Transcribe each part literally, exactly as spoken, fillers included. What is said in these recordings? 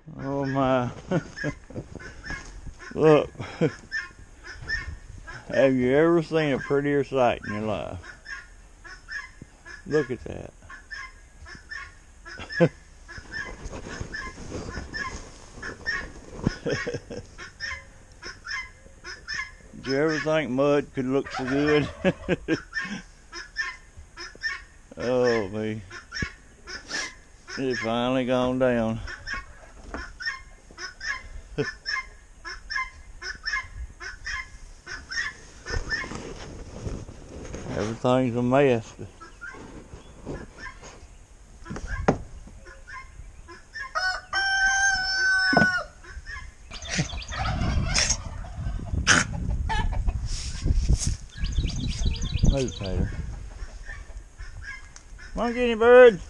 Oh my. Look. Have you ever seen a prettier sight in your life? Look at that. Did you ever think mud could look so good? Oh me. It's finally gone down. Everything's a mess. Move, Tater. Come on, Guinea bird.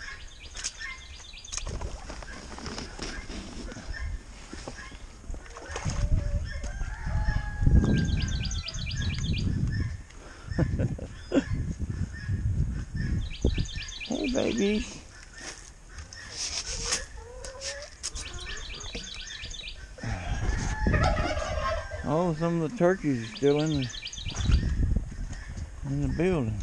Hey, babies. Oh, some of the turkeys are still in the in the building.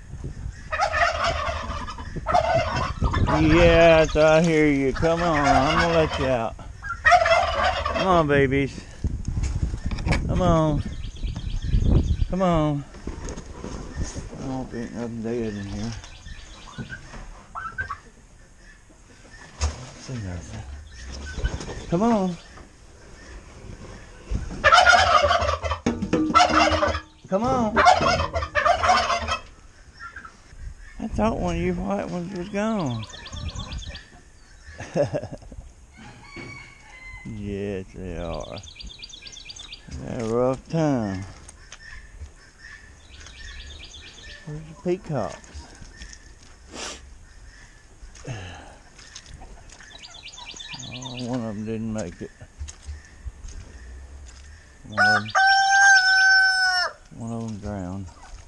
Yes, I hear you. Come on, I'm gonna let you out. Come on, babies. Come on. Come on. I don't think nothing dead in here. See nothing. Come on. Come on. I thought one of you white ones was gone. Yes, they are. They're a rough time. Where's the peacocks? Oh, one of them didn't make it. One of them, one of them drowned.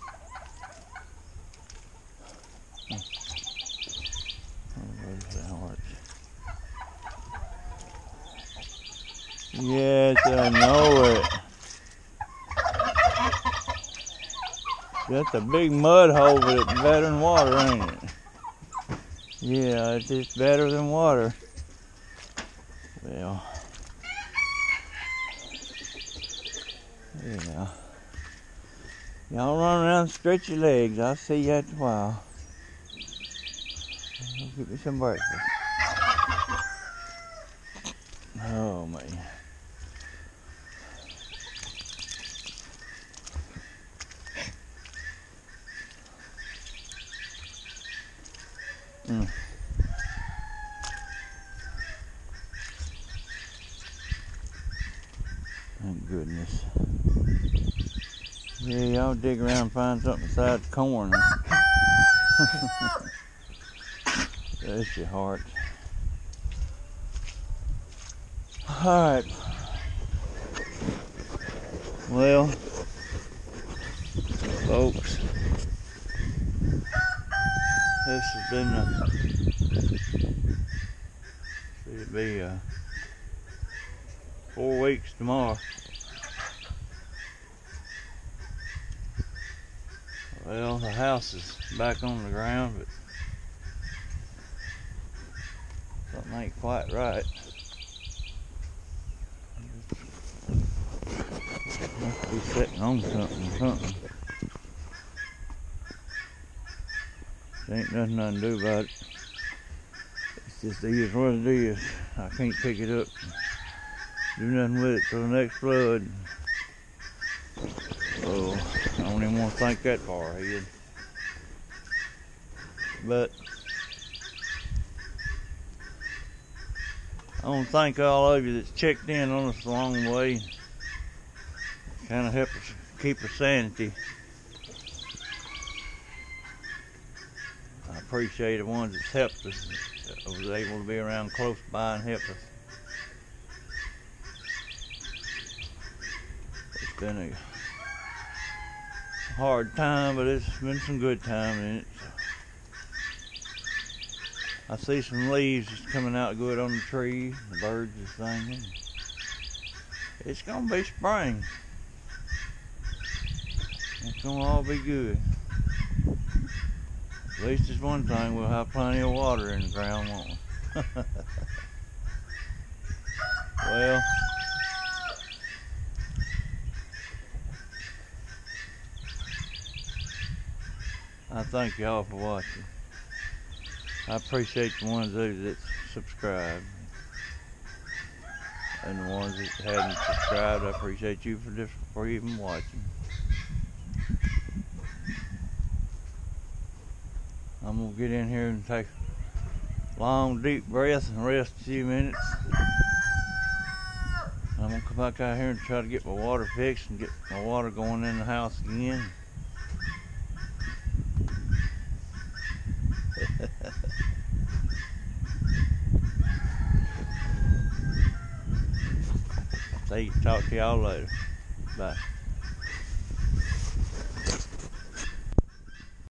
Yes, I know it. That's a big mud hole, but it's better than water, ain't it? Yeah, it's just better than water. Well, yeah. Y'all run around and stretch your legs. I'll see you after a while. I'll get me some breakfast. Oh, man. Mm. Thank goodness. Yeah, y'all dig around and find something besides corn. Bless your heart. Alright. Well, folks, this has been a, it'll be uh, four weeks tomorrow. Well, the house is back on the ground, but something ain't quite right. Must be sitting on something, something. There ain't nothing I can do about it. It's just it is what it is. I can't pick it up and do nothing with it till the next flood. So I don't even want to think that far ahead. But I want to thank all of you that's checked in on us along the way. Kind of help us keep our sanity. I appreciate the ones that's helped us, that was able to be around close by and help us. It's been a hard time, but it's been some good time in it. So I see some leaves just coming out good on the tree. The birds are singing. It's gonna be spring. It's gonna all be good. At least it's one thing, we'll have plenty of water in the ground, won't we? Well, I thank y'all for watching. I appreciate the ones that subscribe. And the ones that hadn't subscribed, I appreciate you for, this, for even watching. I'm going to get in here and take a long, deep breath and rest a few minutes. I'm going to come back out here and try to get my water fixed and get my water going in the house again. See, talk to y'all later. Bye.